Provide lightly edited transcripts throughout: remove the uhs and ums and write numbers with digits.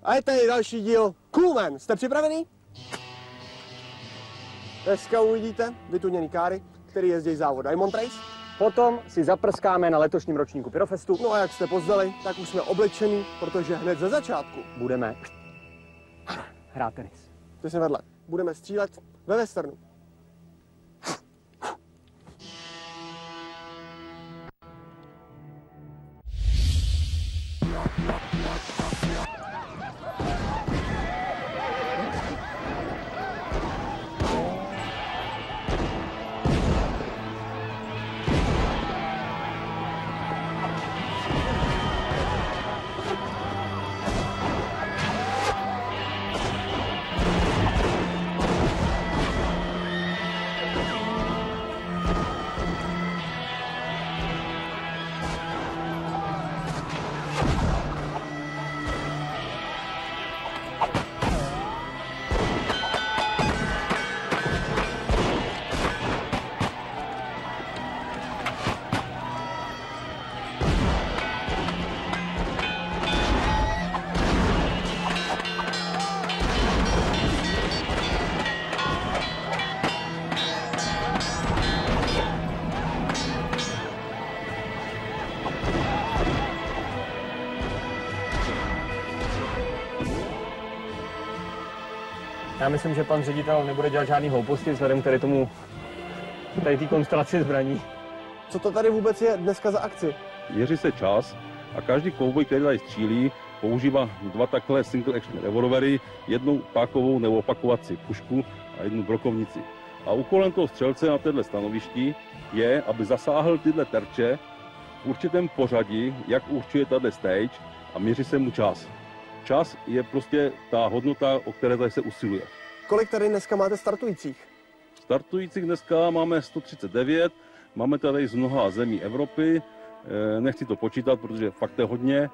A je tady další díl Coolman. Jste připravený? Dneska uvidíte vytuněný káry, který jezdí závod Diamond Race. Potom si zaprskáme na letošním ročníku Pyrofestu. No a jak jste poznali, tak už jsme oblečení, protože hned ze začátku Budeme hrát tenis. ty se vedle. Budeme střílet ve westernu. Já myslím, že pan ředitel nebude dělat žádný hlouposti vzhledem k tady té konstelaci zbraní. Co to tady vůbec je dneska za akci? Měří se čas a každý kouboj, který tady střílí, používá 2 takové single action revolvery, jednu pákovou nebo opakovací pušku a jednu brokovnici. A úkolem toho střelce na této stanovišti je, aby zasáhl tyhle terče v určitém pořadí, jak určuje tato stage, a měří se mu čas. Čas je prostě ta hodnota, o které tady se usiluje. Kolik tady dneska máte startujících? Startujících dneska máme 139, máme tady z mnoha zemí Evropy, nechci to počítat, protože fakt je hodně.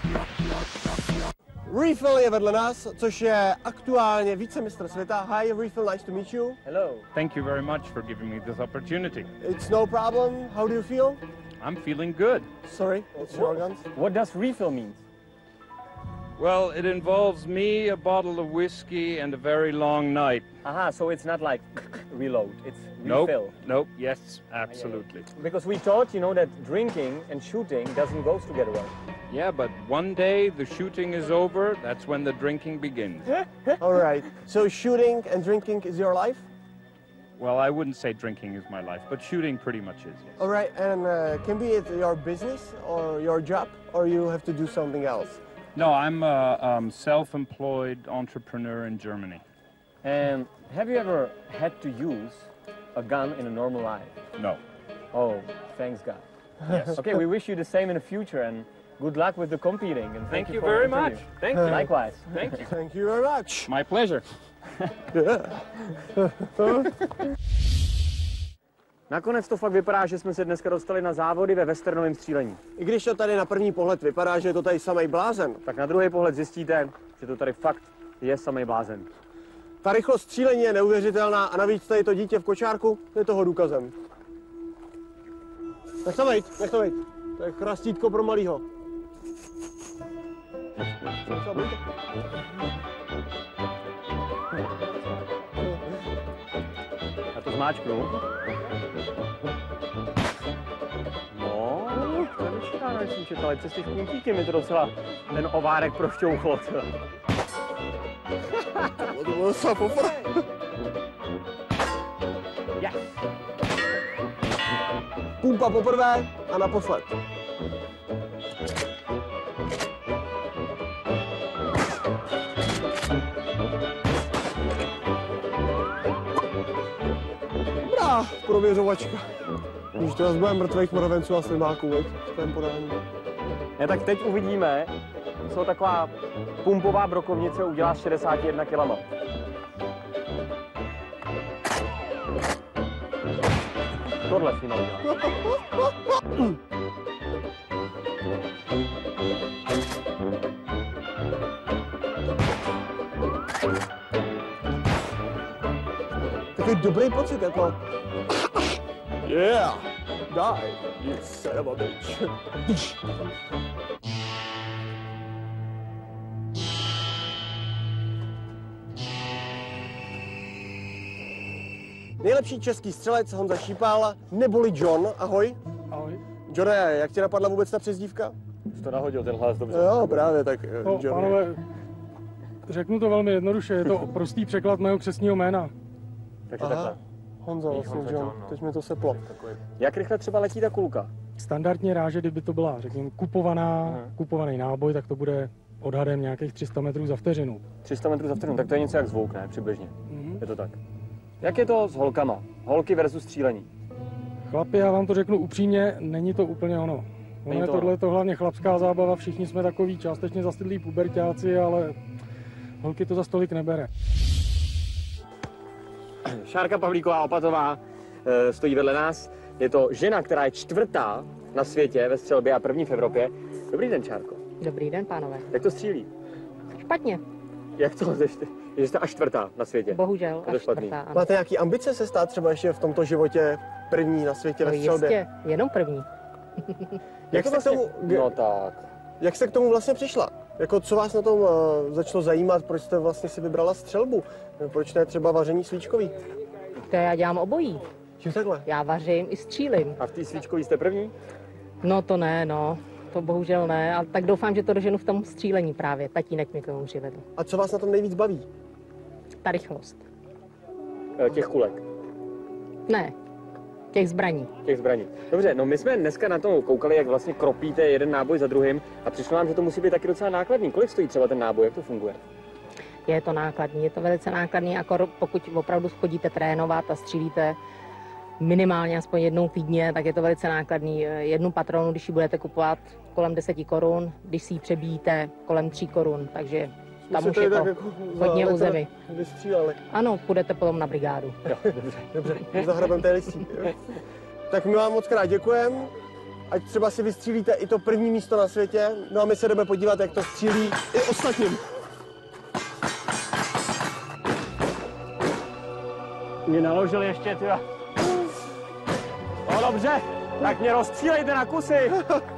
Refill je vedle nás, což je aktuálně vicemistr světa. Hi Refill, nice to meet you. Hello. Thank you very much for giving me this opportunity. It's no problem. How do you feel? I'm feeling good. Sorry, it's your guns. What does refill mean? Well, it involves me, a bottle of whiskey, and a very long night. Aha, so it's not like reload, it's refill. Nope, yes, absolutely. Because we thought, you know, that drinking and shooting doesn't go together well. Yeah, but one day the shooting is over, that's when the drinking begins. All right. So shooting and drinking is your life? Well, I wouldn't say drinking is my life, but shooting pretty much is, yes. All right, and can be it your business or your job, or you have to do something else? No, I'm a self-employed entrepreneur in Germany. And have you ever had to use a gun in a normal life? No. Oh, thanks God. Yes. Okay, we wish you the same in the future and good luck with the competing. And Thank you for very the interview. much. Thank you. Likewise. Thank you. Thank you very much. My pleasure. Nakonec to fakt vypadá, že jsme se dneska dostali na závody ve westernovém střílení. I když to tady na první pohled vypadá, že je to tady samej blázen, Tak na druhý pohled zjistíte, že to tady fakt je samej blázen. ta rychlost střílení je neuvěřitelná a navíc tady to dítě v kočárku je toho důkazem. Nech to vejt, nech to vejt. To je chrastítko pro malýho. Já to zmáčknu. No, to je většiná, než jsem čekal. Přes ty špuntíky mi to docela ten ovárek prošťouchlo. To bylo docela poprvé. Yes. Pumpa poprvé a naposled. Dobrá prověřovačka. Když to zase bude mrtvých mravenců a slimáků, veď, v tom podání. Ne, tak teď uvidíme, co taková pumpová brokovnice udělá s 61 kg. Tohle s nima udělá. Takový dobrý pocit, jako... Yeah! Die, you son of a bitch. nejlepší český střelec Honza Šípál, neboli John. Ahoj. Ahoj. Johne, jak ti napadla vůbec ta přezdívka? Jsi to nahodil, ten hlas, dobře. Jo, právě tak. No, John. pánové, řeknu to velmi jednoduše, je to prostý překlad mého křestního jména. Takže Aha. takhle. Honza, vlastně Honza John. John, no. Teď mi to seplo. Jak rychle třeba letí ta kulka? Standardně ráže, kdyby to byla, řekněme, kupovaný náboj, tak to bude odhadem nějakých 300 metrů za vteřinu. 300 metrů za vteřinu, tak to je něco jak zvuk, ne? Přibližně. Mhm. Je to tak. Jak je to s holkama? Holky versus střílení. Chlapi, já vám to řeknu upřímně, není to úplně ono. Není Ono je to tohle to hlavně chlapská zábava, všichni jsme takový částečně zastydlí puberťáci, ale holky to za stolik nebere. Šárka Pavlíková Opatová stojí vedle nás. Je to žena, která je 4. na světě ve střelbě a 1. v Evropě. Dobrý den, Šárko. Dobrý den, pánové. Jak to střílí? Špatně, Jak to? Že jste až 4. na světě. bohužel, to až špatný. čtvrtá. Ano. Máte nějaký ambice se stát třeba ještě v tomto životě první na světě No ve střelbě? jistě, jenom první. Jak jste k tomu, No tak. jak jste k tomu vlastně přišla? Jako co vás na tom začalo zajímat, proč jste vlastně si vybrala střelbu? Proč ne třeba vaření svíčkový? To já dělám obojí. Jo, takhle. Já vařím i střílím. A v té svíčkový jste první? No to ne, no. To bohužel ne, ale tak doufám, že to doženu v tom střílení právě. Tatínek mě k tomu přivedl. A co vás na tom nejvíc baví? Ta rychlost. Těch kulek, Ne, těch zbraní. těch zbraní. Dobře, no my jsme dneska na to koukali, jak vlastně kropíte jeden náboj za druhým a přišlo nám, že to musí být taky docela nákladný. Kolik stojí třeba ten náboj, jak to funguje? Je to nákladný, je to velice nákladný, jako pokud opravdu chodíte trénovat a střílíte minimálně aspoň jednou týdně, tak je to velice nákladný. Jednu patronu, když ji budete kupovat kolem 10 korun, když si ji přebíjíte kolem 3 korun, takže tam už je to hodně území. Vystříleli. Ano, půjdete potom na brigádu. Dobře, zahrabem té listí. Tak my vám moc krát děkujeme. Ať třeba si vystřílíte i to první místo na světě. No a my se jdeme podívat, jak to střílí i ostatním. Mě naložil ještě, tyva. No dobře, tak mě rozstřílejte na kusy.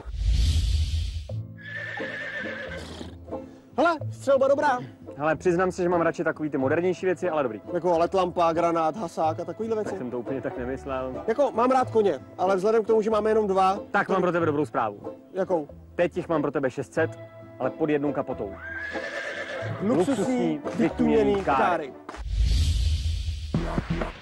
Hele, střelba dobrá. Hele, přiznám se, že mám radši takový ty modernější věci, ale dobrý. Jako letlampa, granát, hasák a takovýhle Tak věci. jsem to úplně tak nemyslel. Jako mám rád koně, ale vzhledem k tomu, že máme jenom 2. Tak mám pro tebe dobrou zprávu. Jakou? Teď jich mám pro tebe 600, ale pod jednou kapotou. Luxusní, vytuněný káry.